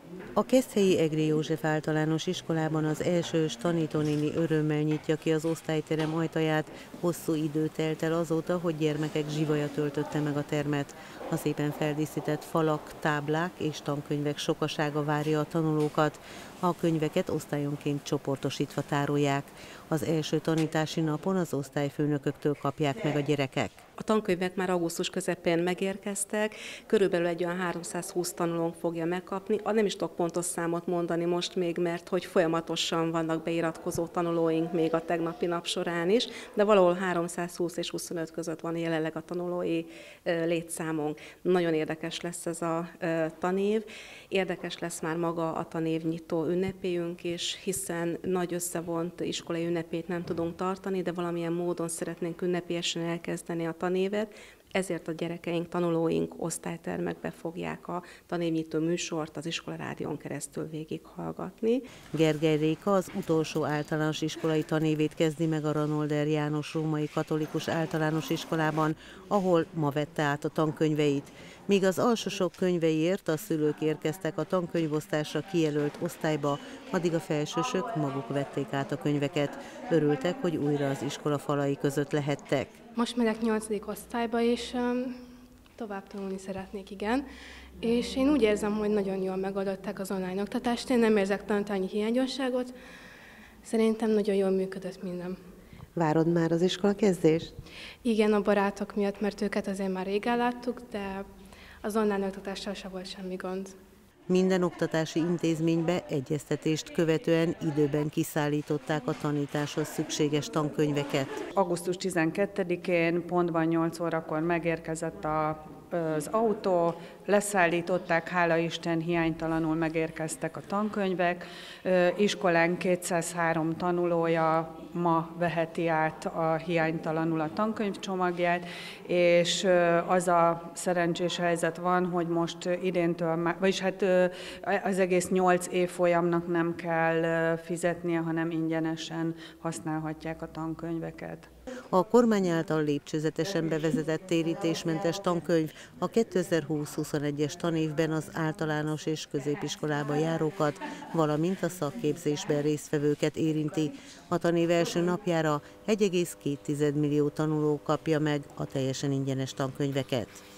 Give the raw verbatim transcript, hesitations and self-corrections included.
A Keszthelyi Egri József Általános Iskolában az elsős tanítónéni örömmel nyitja ki az osztályterem ajtaját. Hosszú idő telt el azóta, hogy gyermekek zsivaja töltötte meg a termet. A szépen feldíszített falak, táblák és tankönyvek sokasága várja a tanulókat. A könyveket osztályonként csoportosítva tárolják. Az első tanítási napon az osztályfőnököktől kapják meg a gyerekek. A tankönyvek már augusztus közepén megérkeztek, körülbelül egy olyan háromszázhúsz tanulónk fogja megkapni. Nem is tudok pontos számot mondani most még, mert hogy folyamatosan vannak beiratkozó tanulóink még a tegnapi nap során is, de valahol háromszázhúsz és huszonöt között van jelenleg a tanulói létszámunk. Nagyon érdekes lesz ez a tanév, érdekes lesz már maga a tanévnyitó ünnepélyünk is, hiszen nagy összevont iskolai ünnepét nem tudunk tartani, de valamilyen módon szeretnénk ünnepélyesen elkezdeni a tanévet, ezért a gyerekeink, tanulóink osztálytermekbe fogják a tanévnyitó műsort az iskolarádión keresztül végighallgatni. Gergely Réka az utolsó általános iskolai tanévét kezdi meg a Ranolder János Római Katolikus Általános Iskolában, ahol ma vette át a tankönyveit. Míg az alsósok könyveiért a szülők érkeztek a tankönyvosztásra kijelölt osztályba, addig a felsősök maguk vették át a könyveket. Örültek, hogy újra az iskola falai között lehettek. Most megyek nyolcadik osztályba, és um, tovább tanulni szeretnék, igen. És én úgy érzem, hogy nagyon jól megoldották az online oktatást. Én nem érzek tanítani hiányosságot. Szerintem nagyon jól működött minden. Várod már az iskola kezdést? Igen, a barátok miatt, mert őket azért már rég láttuk, de az online oktatással sem volt semmi gond. Minden oktatási intézménybe egyeztetést követően időben kiszállították a tanításhoz szükséges tankönyveket. augusztus tizenkettedikén pontban nyolc órakor megérkezett a az autó, leszállították, hála Isten, hiánytalanul megérkeztek a tankönyvek. Iskolánk kétszázhárom tanulója ma veheti át a hiánytalanul a tankönyvcsomagját, és az a szerencsés helyzet van, hogy most idéntől, vagyis hát az egész nyolc évfolyamnak nem kell fizetnie, hanem ingyenesen használhatják a tankönyveket. A kormány által lépcsőzetesen bevezetett térítésmentes tankönyv a kétezer-húsz-huszonegyes tanévben az általános és középiskolába járókat, valamint a szakképzésben résztvevőket érinti. A tanév első napjára egy egész két millió tanuló kapja meg a teljesen ingyenes tankönyveket.